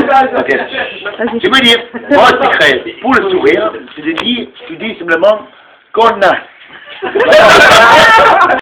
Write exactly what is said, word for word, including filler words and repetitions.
Ok. Je veux dire, mon secret, pour le sourire, c'est de dire, tu dis simplement qu'on a.